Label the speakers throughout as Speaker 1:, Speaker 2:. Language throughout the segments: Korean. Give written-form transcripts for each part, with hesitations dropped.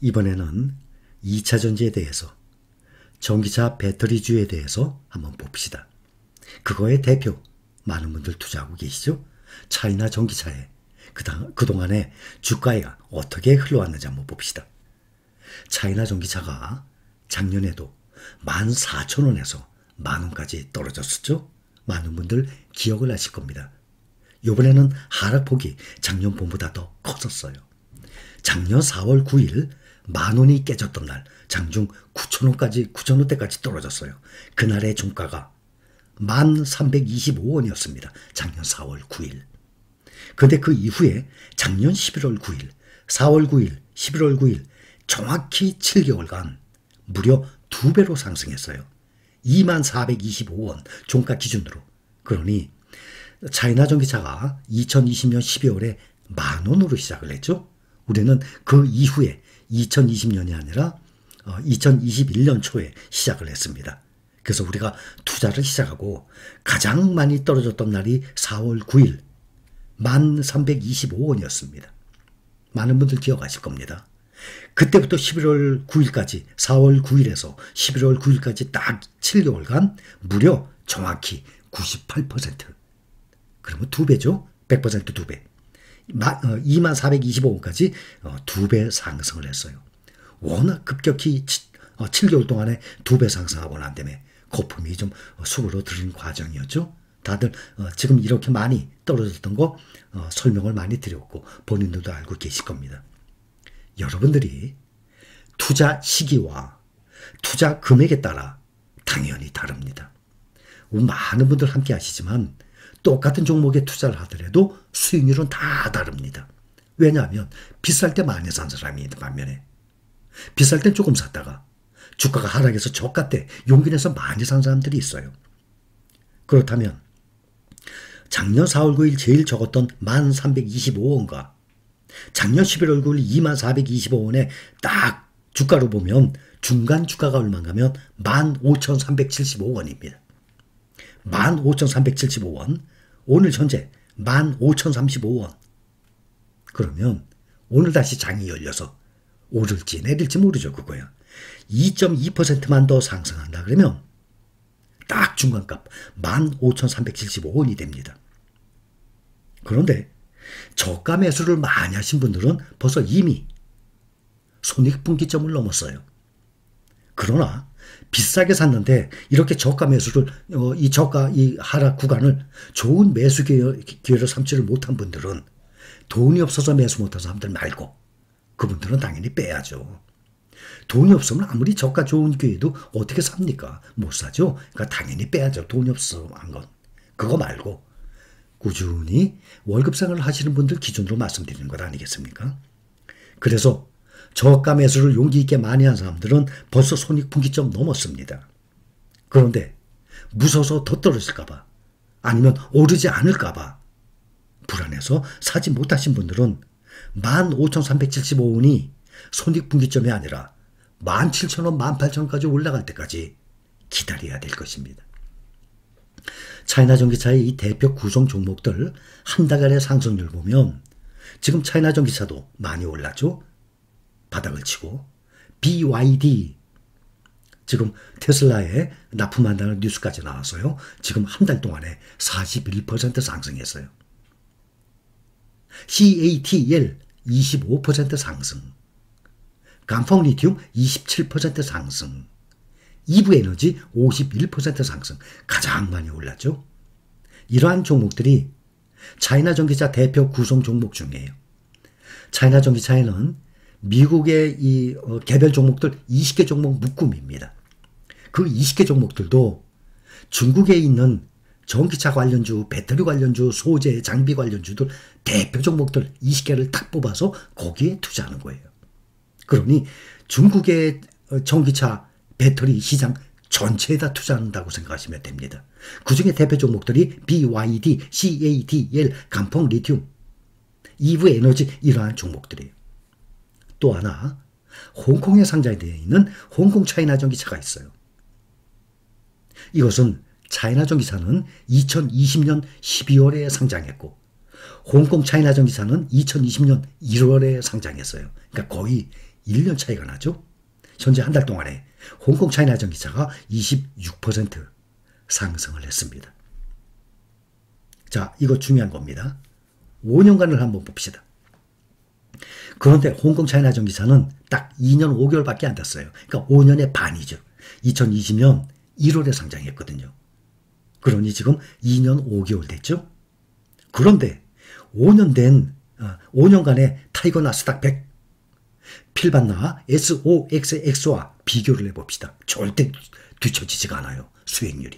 Speaker 1: 이번에는 2차 전지에 대해서, 전기차 배터리주에 대해서 한번 봅시다. 그거의 대표, 많은 분들 투자하고 계시죠? 차이나 전기차에 그동안에 주가가 어떻게 흘러왔는지 한번 봅시다. 차이나 전기차가 작년에도 14,000원에서 만원까지 떨어졌었죠? 많은 분들 기억을 하실 겁니다. 이번에는 하락폭이 작년보다 더 컸었어요. 작년 4월 9일 만원이 깨졌던 날 장중 9,000원대까지 떨어졌어요. 그날의 종가가 1,325원이었습니다. 작년 4월 9일. 근데 그 이후에 작년 11월 9일, 4월 9일, 11월 9일 정확히 7개월간 무려 2배로 상승했어요. 2425원 종가 기준으로. 그러니 차이나 전기차가 2020년 12월에 만원으로 시작을 했죠. 우리는 그 이후에 2020년이 아니라 2021년 초에 시작을 했습니다. 그래서 우리가 투자를 시작하고 가장 많이 떨어졌던 날이 4월 9일 1,325원이었습니다. 많은 분들 기억하실 겁니다. 그때부터 11월 9일까지 4월 9일에서 11월 9일까지 딱 7개월간 무려 정확히 98%. 그러면 2배죠. 100% 2배. 2425원까지 2배 상승을 했어요. 워낙 급격히 7개월 동안에 2배 상승하고 난 다음에 거품이 좀 수그러드는 과정이었죠. 다들 지금 이렇게 많이 떨어졌던 거 설명을 많이 드렸고 본인들도 알고 계실 겁니다. 여러분들이 투자 시기와 투자 금액에 따라 당연히 다릅니다. 많은 분들 함께 하시지만 똑같은 종목에 투자를 하더라도 수익률은 다 다릅니다. 왜냐하면 비쌀 때 많이 산 사람이 반면에 비쌀 땐 조금 샀다가 주가가 하락해서 저가 때 용기 내서 많이 산 사람들이 있어요. 그렇다면 작년 4월 9일 제일 적었던 1,325원과 작년 11월 9일 2425원에 딱 주가로 보면 중간 주가가 얼마인가 하면 15,375원입니다. 15,375원. 오늘 현재 15,035원. 그러면 오늘 다시 장이 열려서 오를지 내릴지 모르죠. 그거야. 2.2%만 더 상승한다 그러면 딱 중간값 15,375원이 됩니다. 그런데 저가 매수를 많이 하신 분들은 벌써 이미 손익분기점을 넘었어요. 그러나 비싸게 샀는데 이렇게 저가 매수를 이 하락 구간을 좋은 매수 기회로 삼지를 못한 분들은 돈이 없어서 매수 못한 사람들 말고 그분들은 당연히 빼야죠. 돈이 없으면 아무리 저가 좋은 기회도 어떻게 삽니까? 못 사죠. 그러니까 당연히 빼야죠. 돈이 없어 한 건. 그거 말고 꾸준히 월급생활을 하시는 분들 기준으로 말씀드리는 것 아니겠습니까? 그래서 저가 매수를 용기 있게 많이 한 사람들은 벌써 손익분기점 넘었습니다. 그런데 무서워서 더 떨어질까 봐 아니면 오르지 않을까 봐 불안해서 사지 못하신 분들은 15,375원이 손익분기점이 아니라 17,000원, 18,000원까지 올라갈 때까지 기다려야 될 것입니다. 차이나 전기차의 이 대표 구성 종목들 한 달간의 상승률 보면 지금 차이나 전기차도 많이 올랐죠. 바닥을 치고 BYD 지금 테슬라에 납품한다는 뉴스까지 나와서요. 지금 한 달 동안에 41% 상승했어요. CATL 25% 상승. 감펑 리튬 27% 상승. 이브에너지 51% 상승. 가장 많이 올랐죠. 이러한 종목들이 차이나 전기차 대표 구성 종목 중이에요. 차이나 전기차에는 미국의 이 개별 종목들 20개 종목 묶음입니다. 그 20개 종목들도 중국에 있는 전기차 관련주, 배터리 관련주, 소재, 장비 관련주들 대표 종목들 20개를 딱 뽑아서 거기에 투자하는 거예요. 그러니 중국의 전기차, 배터리 시장 전체에다 투자한다고 생각하시면 됩니다. 그중에 대표 종목들이 BYD, CATL, 감펑 리튬, 이브 에너지 이러한 종목들이에요. 또 하나 홍콩에 상장되어 있는 홍콩 차이나 전기차가 있어요. 이것은 차이나 전기차는 2020년 12월에 상장했고 홍콩 차이나 전기차는 2020년 1월에 상장했어요. 그러니까 거의 1년 차이가 나죠. 현재 한 달 동안에 홍콩 차이나 전기차가 26% 상승을 했습니다. 자, 이거 중요한 겁니다. 5년간을 한번 봅시다. 그런데 홍콩 차이나 전기차는 딱 2년 5개월밖에 안 됐어요. 그러니까 5년의 반이죠. 2020년 1월에 상장했거든요. 그러니 지금 2년 5개월 됐죠. 그런데 5년간의 타이거 나스닥 100 필반나 SOXX와 비교를 해봅시다. 절대 뒤처지지가 않아요. 수익률이.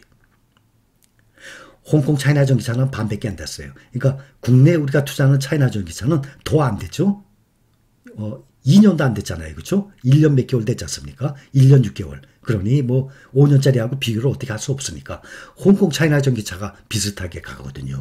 Speaker 1: 홍콩 차이나 전기차는 반밖에 안 됐어요. 그러니까 국내 우리가 투자하는 차이나 전기차는 더 안 됐죠. 2년도 안 됐잖아요. 그렇죠? 1년 몇 개월 됐지 않습니까? 1년 6개월. 그러니 뭐 5년짜리하고 비교를 어떻게 할 수 없으니까 홍콩 차이나 전기차가 비슷하게 가거든요.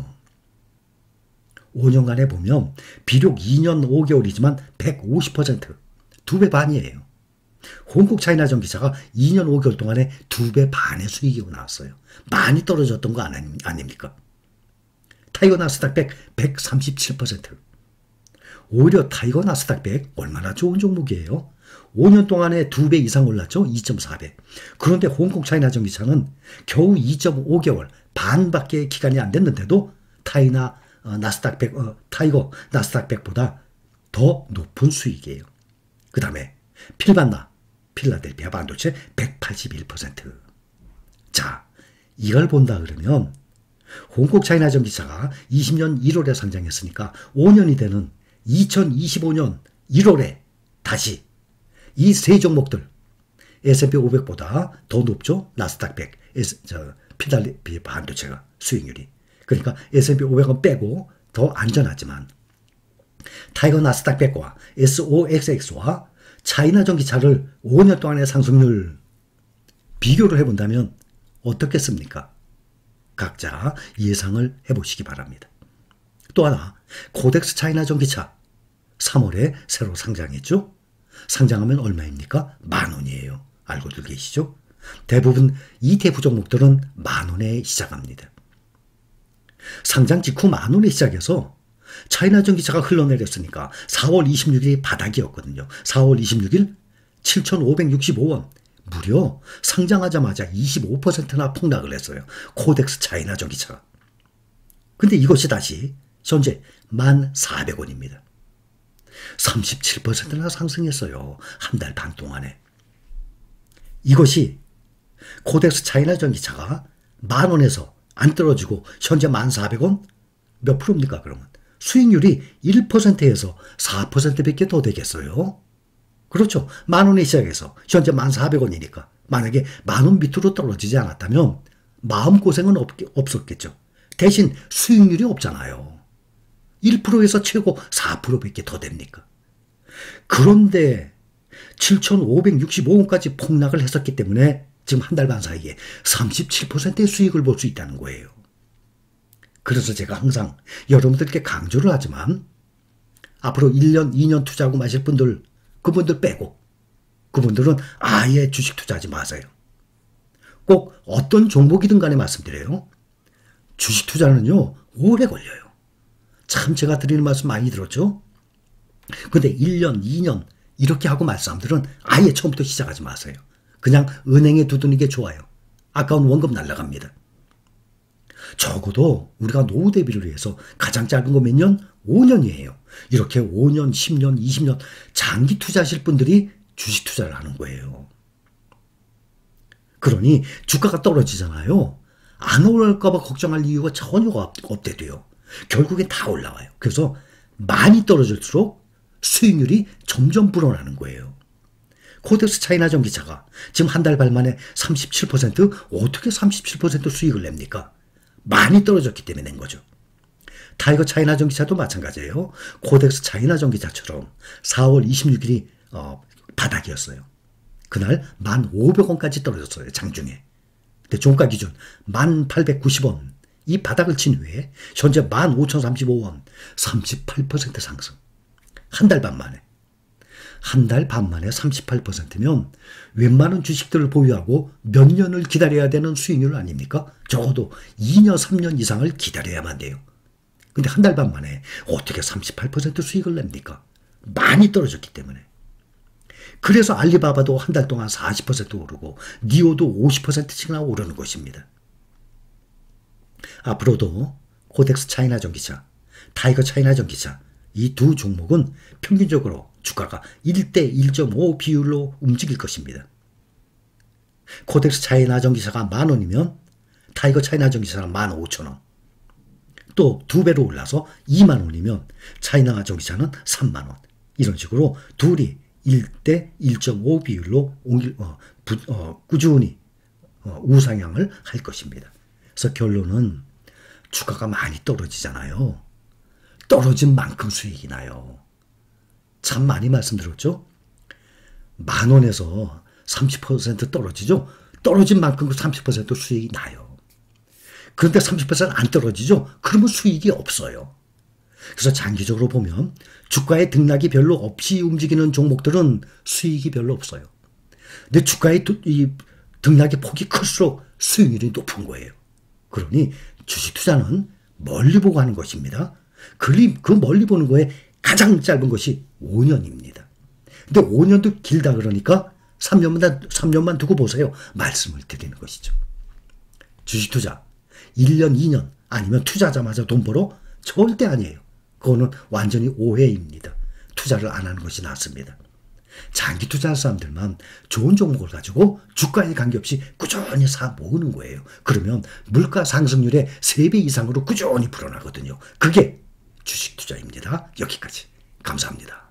Speaker 1: 5년간에 보면 비록 2년 5개월이지만 150% 2배 반이에요. 홍콩 차이나 전기차가 2년 5개월 동안에 2배 반의 수익이 나왔어요. 많이 떨어졌던 거 아닙니까? 타이거 나스닥 100 137%. 오히려 타이거 나스닥 100 얼마나 좋은 종목이에요. 5년 동안에 2배 이상 올랐죠. 2.4배. 그런데 홍콩 차이나 전기차는 겨우 2.5개월 반밖에 기간이 안 됐는데도 타이거 나스닥 100보다 더 높은 수익이에요. 그 다음에 필라델피아 반도체 181%. 자, 이걸 본다 그러면 홍콩 차이나 전기차가 20년 1월에 상장했으니까 5년이 되는 2025년 1월에 다시 이 세 종목들 S&P 500보다 더 높죠. 나스닥 100, 필라델피아 반도체가 수익률이. 그러니까 S&P 500은 빼고 더 안전하지만 타이거 나스닥 100과 SOXX와 차이나 전기차를 5년 동안의 상승률 비교를 해본다면 어떻겠습니까? 각자 예상을 해보시기 바랍니다. 또 하나, 코덱스 차이나 전기차 3월에 새로 상장했죠? 상장하면 얼마입니까? 10,000원이에요. 알고들 계시죠? 대부분 ETF 종목들은 10,000원에 시작합니다. 상장 직후 10,000원에 시작해서 차이나 전기차가 흘러내렸으니까 4월 26일이 바닥이었거든요. 4월 26일 7,565원. 무려 상장하자마자 25%나 폭락을 했어요. 코덱스 차이나 전기차가. 근데 이것이 다시 현재 1,400원입니다. 37%나 상승했어요. 한 달 반 동안에. 이것이 코덱스 차이나 전기차가 10,000원에서 안 떨어지고 현재 1,400원? 몇 프로입니까 그러면? 수익률이 1%에서 4%밖에 더 되겠어요. 그렇죠. 10,000원에 시작해서 현재 1,400원이니까 만약에 10,000원 밑으로 떨어지지 않았다면 마음고생은 없었겠죠. 대신 수익률이 없잖아요. 1%에서 최고 4%밖에 더 됩니까? 그런데 7,565원까지 폭락을 했었기 때문에 지금 한 달 반 사이에 37%의 수익을 볼 수 있다는 거예요. 그래서 제가 항상 여러분들께 강조를 하지만 앞으로 1년, 2년 투자하고 마실 분들, 그분들 빼고 그분들은 아예 주식 투자하지 마세요. 꼭 어떤 종목이든 간에 말씀드려요. 주식 투자는요, 오래 걸려요. 참 제가 드리는 말씀 많이 들었죠? 근데 1년, 2년 이렇게 하고 말 사람들은 아예 처음부터 시작하지 마세요. 그냥 은행에 두드는 게 좋아요. 아까운 원금 날라갑니다. 적어도 우리가 노후 대비를 위해서 가장 짧은 거 몇 년? 5년이에요. 이렇게 5년, 10년, 20년 장기 투자하실 분들이 주식 투자를 하는 거예요. 그러니 주가가 떨어지잖아요. 안 올라갈까 봐 걱정할 이유가 전혀 없대도요. 결국엔 다 올라와요. 그래서 많이 떨어질수록 수익률이 점점 불어나는 거예요. 코덱스 차이나 전기차가 지금 한 달 반 만에 37%? 어떻게 37% 수익을 냅니까? 많이 떨어졌기 때문에 낸 거죠. 타이거 차이나 전기차도 마찬가지예요. 코덱스 차이나 전기차처럼 4월 26일이 바닥이었어요. 그날 1,500원까지 떨어졌어요. 장중에. 근데 종가 기준 1,890원. 이 바닥을 친 후에 현재 15,035원. 38% 상승. 한 달 반 만에. 한 달 반 만에 38%면 웬만한 주식들을 보유하고 몇 년을 기다려야 되는 수익률 아닙니까? 적어도 2년, 3년 이상을 기다려야만 돼요. 근데 한 달 반 만에 어떻게 38% 수익을 냅니까? 많이 떨어졌기 때문에. 그래서 알리바바도 한 달 동안 40% 오르고 니오도 50%씩이나 오르는 것입니다. 앞으로도 코덱스 차이나 전기차, 타이거 차이나 전기차 이 두 종목은 평균적으로 주가가 1대 1.5 비율로 움직일 것입니다. 코덱스 차이나 전기차가 10,000원이면 타이거 차이나 전기차는 15,000원. 또 2배로 올라서 20,000원이면 차이나 전기차는 30,000원. 이런 식으로 둘이 1대 1.5 비율로 꾸준히 우상향을 할 것입니다. 그래서 결론은 주가가 많이 떨어지잖아요. 떨어진 만큼 수익이 나요. 참 많이 말씀드렸죠? 10,000원에서 30% 떨어지죠? 떨어진 만큼 30% 수익이 나요. 그런데 30%안 떨어지죠? 그러면 수익이 없어요. 그래서 장기적으로 보면 주가의 등락이 별로 없이 움직이는 종목들은 수익이 별로 없어요. 근데 주가의 등락의 폭이 클수록 수익률이 높은 거예요. 그러니 주식 투자는 멀리 보고 하는 것입니다. 그 멀리 보는 거에 가장 짧은 것이 5년입니다. 근데 5년도 길다 그러니까 3년만 두고 보세요. 말씀을 드리는 것이죠. 주식 투자 1년, 2년 아니면 투자하자마자 돈 벌어? 절대 아니에요. 그거는 완전히 오해입니다. 투자를 안 하는 것이 낫습니다. 장기 투자할 사람들만 좋은 종목을 가지고 주가에 관계없이 꾸준히 사 모으는 거예요. 그러면 물가 상승률의 3배 이상으로 꾸준히 불어나거든요. 그게 주식 투자입니다. 여기까지. 감사합니다.